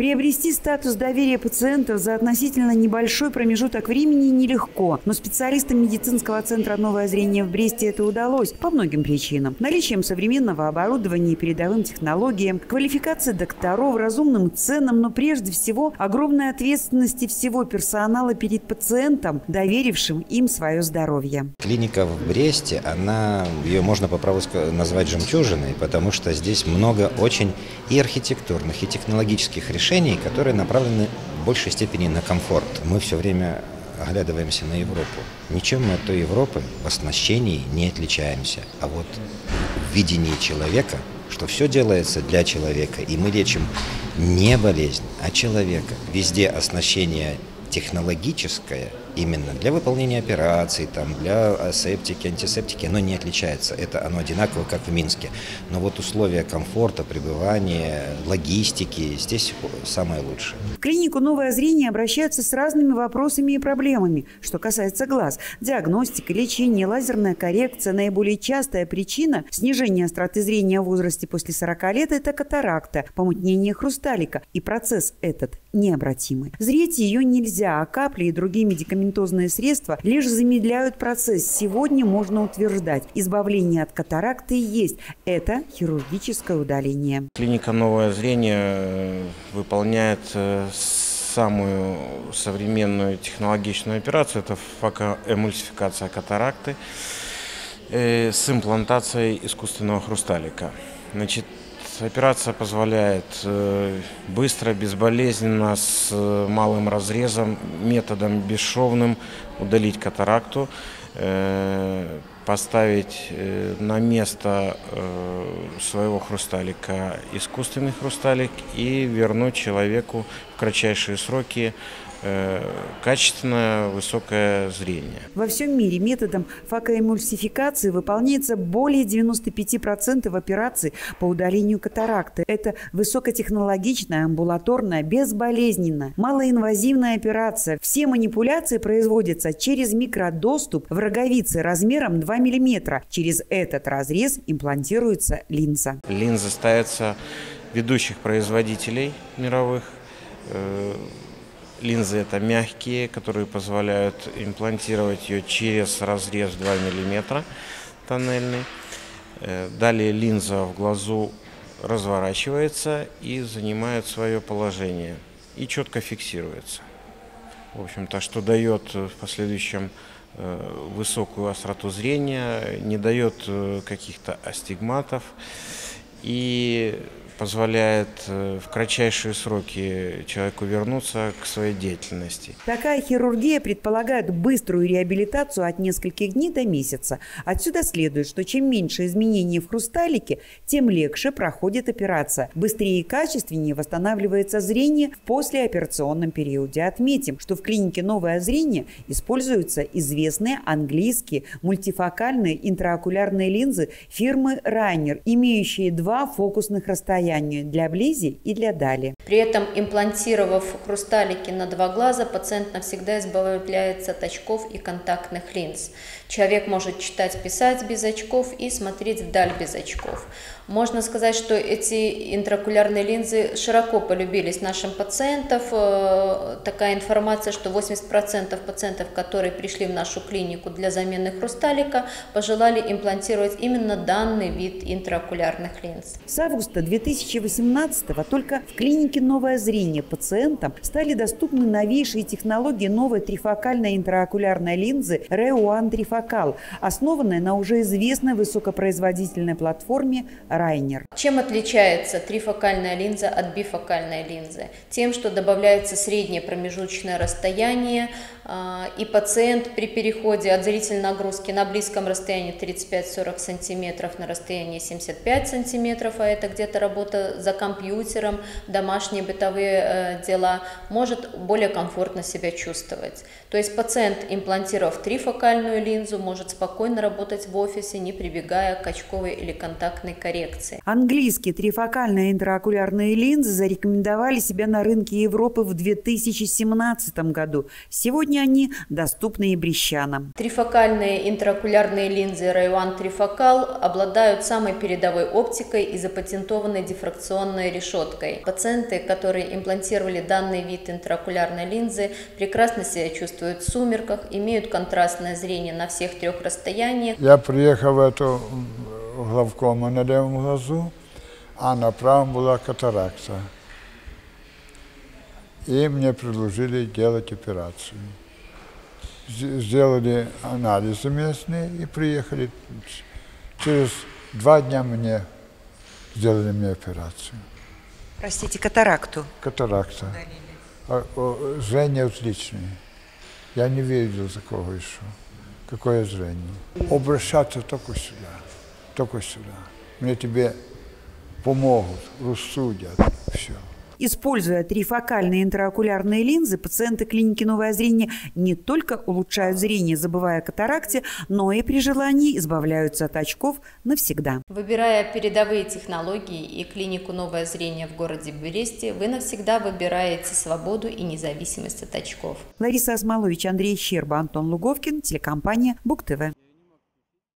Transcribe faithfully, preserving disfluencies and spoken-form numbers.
Приобрести статус доверия пациентов за относительно небольшой промежуток времени нелегко, но специалистам медицинского центра «Новое зрение» в Бресте это удалось по многим причинам. Наличием современного оборудования и передовым технологиям, квалификации докторов, разумным ценам, но прежде всего огромной ответственности всего персонала перед пациентом, доверившим им свое здоровье. Клиника в Бресте, она, ее можно по праву назвать жемчужиной, потому что здесь много очень и архитектурных, и технологических решений, которые направлены в большей степени на комфорт. Мы все время оглядываемся на Европу. Ничем мы от той Европы в оснащении не отличаемся. А вот в видении человека, что все делается для человека, и мы лечим не болезнь, а человека. Везде оснащение технологическое, именно для выполнения операций, там, для асептики, антисептики, оно не отличается. Это оно одинаково, как в Минске. Но вот условия комфорта, пребывания, логистики здесь самое лучшее. В клинику «Новое зрение» обращаются с разными вопросами и проблемами. Что касается глаз, диагностика, лечение, лазерная коррекция. Наиболее частая причина снижения остроты зрения в возрасте после сорока лет – это катаракта, помутнение хрусталика. И процесс этот необратимый. Зрить ее нельзя, а капли и другие медикаменты медикаментозные средства лишь замедляют процесс. Сегодня можно утверждать, избавление от катаракты есть. Это хирургическое удаление. Клиника «Новое зрение» выполняет самую современную технологичную операцию. Это фокоэмульсификация катаракты с имплантацией искусственного хрусталика. Значит, операция позволяет быстро, безболезненно, с малым разрезом, методом бесшовным удалить катаракту, поставить на место своего хрусталика искусственный хрусталик и вернуть человеку в кратчайшие сроки качественное высокое зрение. Во всем мире методом фокоэмульсификации выполняется более девяноста пяти процентов операций по удалению катаракты. Это высокотехнологичная, амбулаторная, безболезненная, малоинвазивная операция. Все манипуляции производятся через микродоступ в роговице размером два миллиметра. Через этот разрез имплантируется линза. Линза ставится ведущих производителей мировых. Линзы это мягкие, которые позволяют имплантировать ее через разрез два миллиметра тоннельный. Далее линза в глазу разворачивается и занимает свое положение и четко фиксируется. В общем-то, что дает в последующем высокую остроту зрения, не дает каких-то астигматов и позволяет в кратчайшие сроки человеку вернуться к своей деятельности. Такая хирургия предполагает быструю реабилитацию от нескольких дней до месяца. Отсюда следует, что чем меньше изменений в хрусталике, тем легче проходит операция. Быстрее и качественнее восстанавливается зрение в послеоперационном периоде. Отметим, что в клинике «Новое зрение» используются известные английские мультифокальные интраокулярные линзы фирмы Райнер, имеющие два фокусных расстояния для близи и для дали. При этом, имплантировав хрусталики на два глаза, пациент навсегда избавляется от очков и контактных линз. Человек может читать, писать без очков и смотреть вдаль без очков. Можно сказать, что эти интраокулярные линзы широко полюбились нашим пациентам. Такая информация, что восемьдесят процентов пациентов, которые пришли в нашу клинику для замены хрусталика, пожелали имплантировать именно данный вид интраокулярных линз. С августа две тысячи восемнадцатого только в клинике «Новое зрение» пациентам стали доступны новейшие технологии новой трифокальной интраокулярной линзы Ре-Уан Трифокал, основанная на уже известной высокопроизводительной платформе Райнер. Чем отличается трифокальная линза от бифокальной линзы? Тем, что добавляется среднее промежуточное расстояние, и пациент при переходе от зрительной нагрузки на близком расстоянии тридцать пять — сорок сантиметров на расстоянии семьдесят пять сантиметров, а это где-то работа за компьютером, домашние бытовые дела, может более комфортно себя чувствовать. То есть пациент, имплантировав трифокальную линзу, может спокойно работать в офисе, не прибегая к очковой или контактной коррекции. коррекции. Английские трифокальные интраокулярные линзы зарекомендовали себя на рынке Европы в две тысячи семнадцатом году. Сегодня они доступны и брестчанам. Трифокальные интраокулярные линзы Ray One Trifocal обладают самой передовой оптикой и запатентованной дифракционной решеткой. Пациенты, которые имплантировали данный вид интраокулярной линзы, прекрасно себя чувствуют в сумерках, имеют контрастное зрение на всех трех расстояниях. Я приехал в эту главкома на левом глазу, а на правом была катаракта. И мне предложили делать операцию. Сделали анализы местные и приехали. Через два дня мне сделали мне операцию. Простите, катаракту? Катаракта. А, о, зрение отличное. Я не видел такого еще. Какое зрение. Обращаться только сюда. Только сюда. Мне тебе помогут, рассудят. Все. Используя трифокальные интраокулярные линзы, пациенты клиники «Новое зрение» не только улучшают зрение, забывая о катаракте, но и при желании избавляются от очков навсегда. Выбирая передовые технологии и клинику «Новое зрение» в городе Бресте, вы навсегда выбираете свободу и независимость от очков. Лариса Осмолович, Андрей Щерба, Антон Луговкин, телекомпания БугТВ.